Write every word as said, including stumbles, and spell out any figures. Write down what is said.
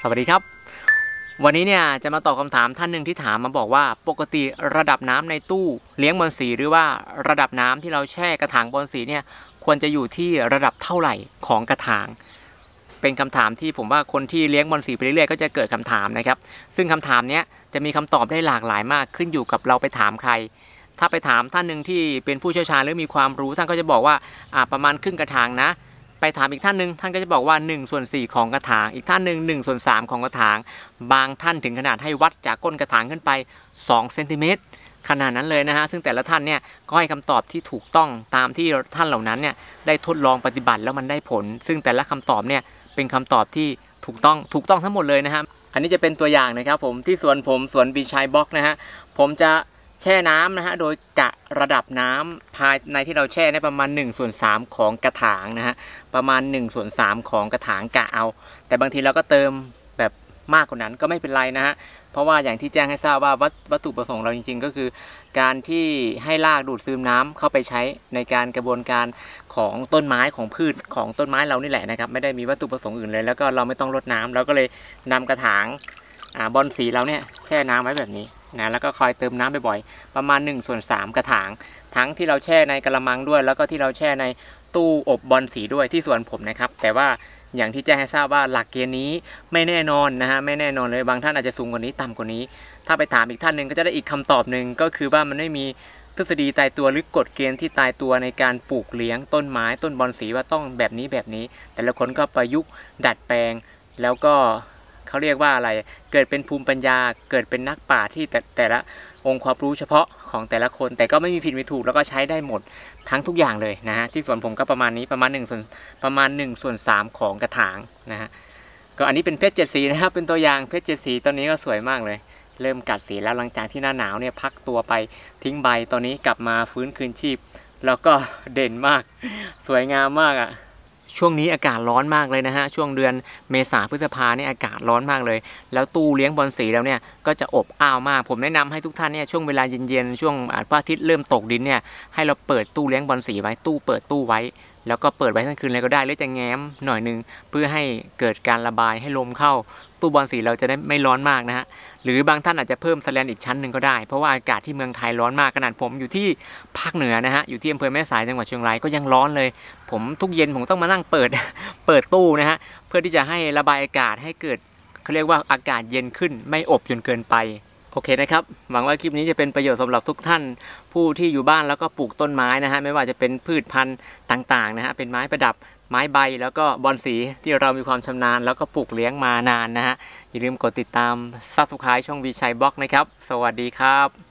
สวัสดีครับวันนี้เนี่ยจะมาตอบคำถามท่านหนึ่งที่ถามมาบอกว่าปกติระดับน้ำในตู้เลี้ยงบอลสีหรือว่าระดับน้ำที่เราแช่กระถางบอลสีเนี่ยควรจะอยู่ที่ระดับเท่าไหร่ของกระถางเป็นคำถามที่ผมว่าคนที่เลี้ยงบอลสีไปเรื่อยๆก็จะเกิดคำถามนะครับซึ่งคำถามนี้จะมีคำตอบได้หลากหลายมากขึ้นอยู่กับเราไปถามใครถ้าไปถามท่านหนึ่งที่เป็นผู้เชี่ยวชาญหรือมีความรู้ท่านก็จะบอกว่าอ่าประมาณครึ่งกระถางนะไปถามอีกท่านหนึ่งท่านก็จะบอกว่าหนึ่งส่วนสี่ของกระถางอีกท่านหนึ่งหนึ่งส่วนสามของกระถางบางท่านถึงขนาดให้วัดจากก้นกระถางขึ้นไปสองเซนติเมตรขนาดนั้นเลยนะฮะซึ่งแต่ละท่านเนี่ยก็ให้คำตอบที่ถูกต้องตามที่ท่านเหล่านั้นเนี่ยได้ทดลองปฏิบัติแล้วมันได้ผลซึ่งแต่ละคำตอบเนี่ยเป็นคำตอบที่ถูกต้องถูกต้องทั้งหมดเลยนะฮะอันนี้จะเป็นตัวอย่างนะครับผมที่สวนผมสวนบีชัยบล็อกนะฮะผมจะแช่น้ำนะฮะโดยกะระดับน้ำภายในที่เราแช่ในประมาณหนึ่งส่วนสามของกระถางนะฮะประมาณหนึ่งส่วนสามของกระถางกะเอาแต่บางทีเราก็เติมแบบมากกว่านั้นก็ไม่เป็นไรนะฮะเพราะว่าอย่างที่แจ้งให้ทราบว่าวัตถุประสงค์เราจริงๆก็คือการที่ให้รากดูดซึมน้ำเข้าไปใช้ในการกระบวนการของต้นไม้ของพืชของต้นไม้เรานี่แหละนะครับไม่ได้มีวัตถุประสงค์อื่นเลยแล้วก็เราไม่ต้องรดน้ำเราก็เลยนำกระถางบอลสีเราเนี่ยแช่น้ำไว้แบบนี้นะแล้วก็คอยเติมน้ำบ่อยๆประมาณหนึ่งส่วนสามกระถางทั้งที่เราแช่ในกระมังด้วยแล้วก็ที่เราแช่ในตู้อบบอลสีด้วยที่สวนผมนะครับแต่ว่าอย่างที่แจ้งให้ทราบว่าหลักเกณฑ์นี้ไม่แน่นอนนะฮะไม่แน่นอนเลยบางท่านอาจจะสูงกว่านี้ต่ำกว่านี้ถ้าไปถามอีกท่านหนึ่งก็จะได้อีกคำตอบหนึ่งก็คือว่ามันไม่มีทฤษฎีตายตัวหรือกฎเกณฑ์ที่ตายตัวในการปลูกเลี้ยงต้นไม้ต้นบอลสีว่าต้องแบบนี้แบบนี้แต่ละคนก็ประยุกต์ดัดแปลงแล้วก็เขาเรียกว่าอะไรเกิดเป็นภูมิปัญญาเกิดเป็นนักป่าที่แต่แต่ละองค์ความรู้เฉพาะของแต่ละคนแต่ก็ไม่มีผิดไม่ถูกแล้วก็ใช้ได้หมดทั้งทุกอย่างเลยนะฮะที่สวนผมก็ประมาณนี้ประมาณ1ส่วนประมาณ1ส่วน3ของกระถางนะฮะก็อันนี้เป็นเพชรเจ็ดสีนะครับเป็นตัวอย่างเพชรเจ็ดสีตอนนี้ก็สวยมากเลยเริ่มกัดสีแล้วหลังจากที่หน้าหนาวเนี่ยพักตัวไปทิ้งใบตอนนี้กลับมาฟื้นคืนชีพแล้วก็เด่นมากสวยงามมากอ่ะช่วงนี้อากาศร้อนมากเลยนะฮะช่วงเดือนเมษาพฤษภาเนี่ยอากาศร้อนมากเลยแล้วตู้เลี้ยงบอลสีแล้วเนี่ยก็จะอบอ้าวมากผมแนะนำให้ทุกท่านเนี่ยช่วงเวลาเย็นๆช่วงพระอาทิตย์เริ่มตกดินเนี่ยให้เราเปิดตู้เลี้ยงบอลสีไว้ตู้เปิดตู้ไว้แล้วก็เปิดไว้ทั้งคืนเลยก็ได้หรือจะแง้มหน่อยนึงเพื่อให้เกิดการระบายให้ลมเข้าตู้บอลสีเราจะได้ไม่ร้อนมากนะฮะหรือบางท่านอาจจะเพิ่มแสแลนอีกชั้นหนึ่งก็ได้เพราะว่าอากาศที่เมืองไทยร้อนมากขนาดผมอยู่ที่ภาคเหนือนะฮะอยู่ที่อำเภอแม่สายจังหวัดเชียงรายก็ยังร้อนเลยผมทุกเย็นผมต้องมานั่งเปิดเปิดตู้นะฮะเพื่อที่จะให้ระบายอากาศให้เกิดเขาเรียกว่าอากาศเย็นขึ้นไม่อบจนเกินไปโอเคนะครับหวังว่าคลิปนี้จะเป็นประโยชน์สำหรับทุกท่านผู้ที่อยู่บ้านแล้วก็ปลูกต้นไม้นะฮะไม่ว่าจะเป็นพืชพันธุ์ต่างๆนะฮะเป็นไม้ประดับไม้ใบแล้วก็บอนสีที่เรามีความชำนาญแล้วก็ปลูกเลี้ยงมานานนะฮะอย่าลืมกดติดตาม ซับสไครบ์ ช่องวีชัยบล็อกนะครับสวัสดีครับ